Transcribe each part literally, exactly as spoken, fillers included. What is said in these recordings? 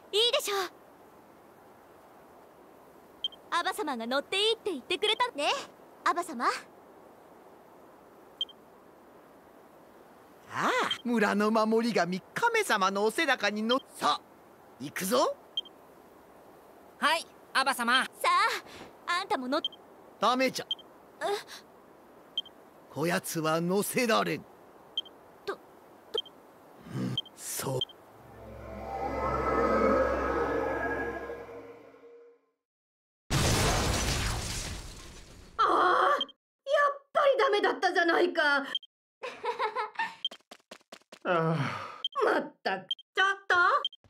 いいでしょう。アバ様が乗っていいって言ってくれたね。アバ様。 ああ、村の守り神亀様のお背中に乗っさあ行くぞ。 はい、アバ様。 さあ、あんたも乗っ。 ダメじゃ。こやつは乗せられん。 と、と、 うん、そう。 ああ、やっぱりダメだったじゃないか。まったく。ちょっと。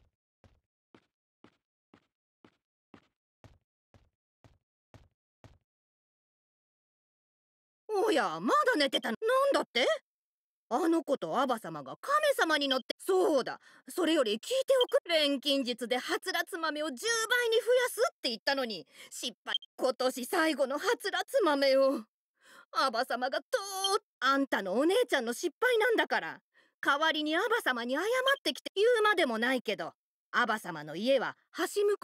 おや、まだ寝てたの。なんだって？あの子とアバ様が亀様に乗って。そうだ、それより聞いておく。錬金術ではつらつ豆をじゅうばいに増やすって言ったのに失敗。今年最後のはつらつ豆をアバ様がとー。あんたのお姉ちゃんの失敗なんだから、代わりにアバ様に謝ってきて。言うまでもないけど、アバ様の家は橋向こ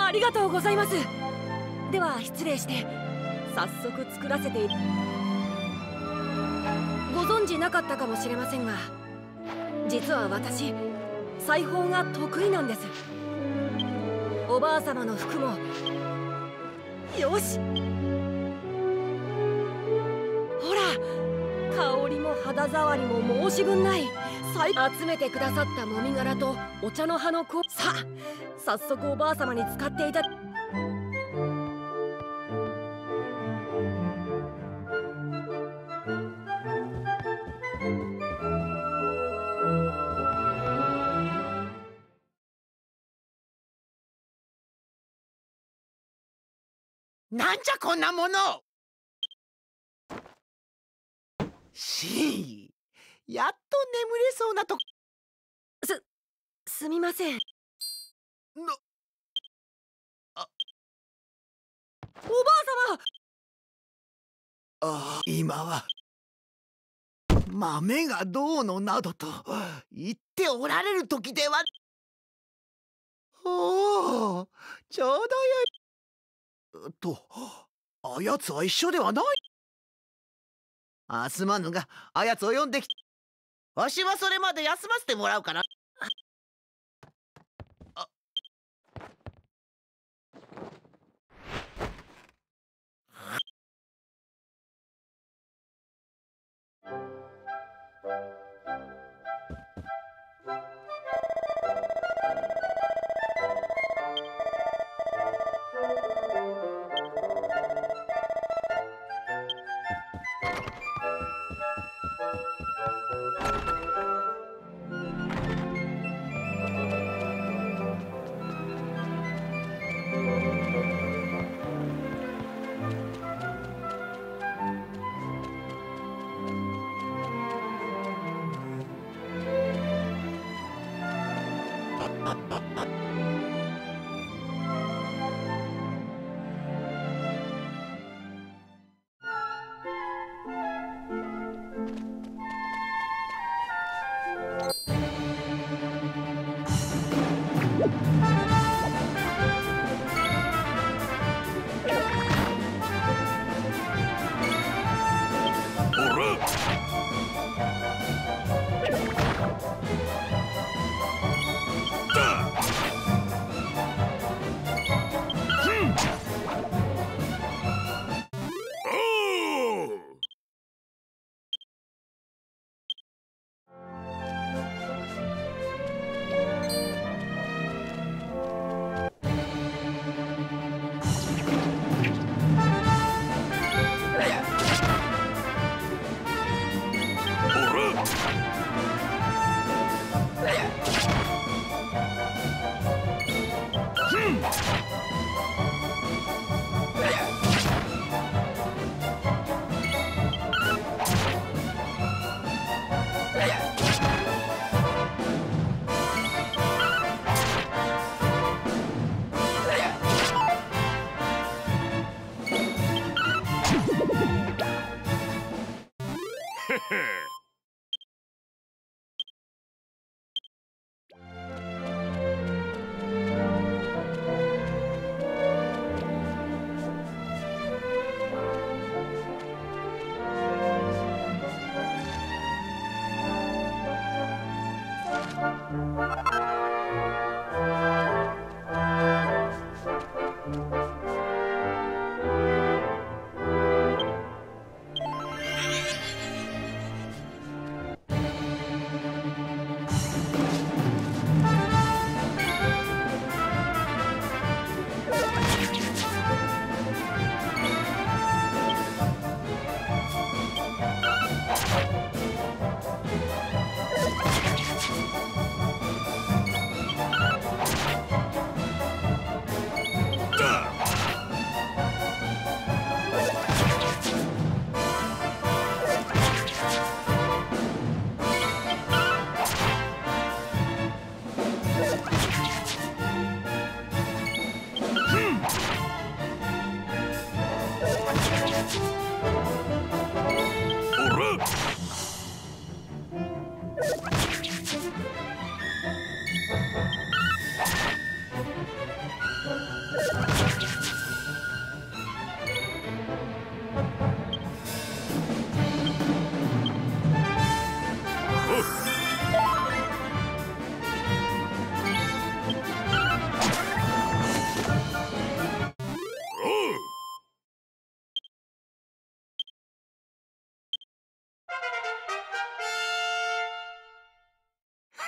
ありがとうございます。では失礼して早速作らせて。ご存知なかったかもしれませんが、実は私裁縫が得意なんです。おばあ様の服も。よし、ほら、香りも肌触りも申し分ない。集めてくださったもみ殻とお茶の葉のこさあ早速おばあ様に使っていた。 なんじゃこんなもの。しやっと眠れそうなと。 すすみません。 なあおばあ様。 あ、今は豆がどうのなどと言っておられる時では。おお、ちょうどよい。とあやつは一緒ではない。あすまぬがあやつを呼んでき。わしはそれまで休ませてもらうから。あ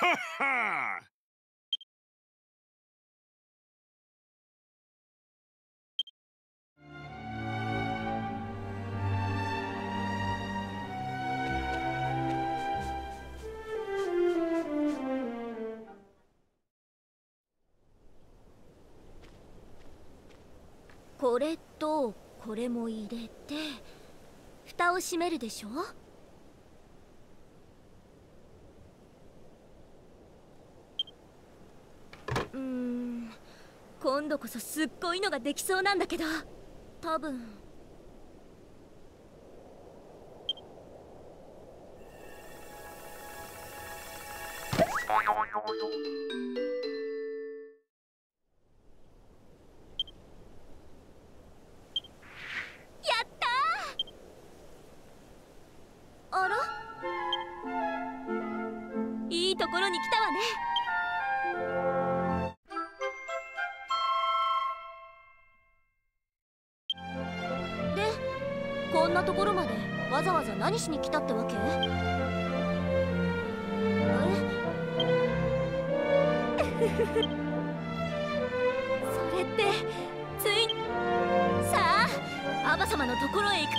はは。 これとこれも入れて蓋を閉めるでしょ。うーん、今度こそすっごいのができそうなんだけど、多分。あら、いいところに来たわね。で、こんなところまでわざわざ何しに来たってわけ？えそれってついさあアバ様のところへ行く。